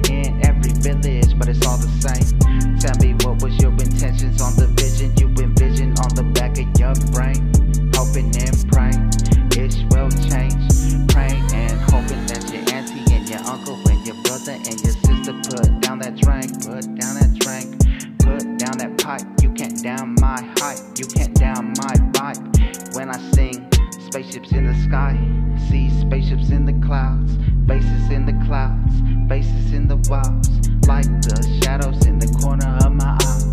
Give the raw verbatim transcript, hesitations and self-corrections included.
in every village, but it's all the same. Tell me, what was your intentions on the vision you envision on the back of your brain? Hoping and praying it will change. Praying and hoping that your auntie and your uncle and your brother and your sister put down that drink, put down that drink, put down that pipe. You can't down my hype, you can't down my vibe. When I sing spaceships in the sky, see spaceships in the clouds, faces in the clouds, faces in the walls, like the shadows in the corner of my eye.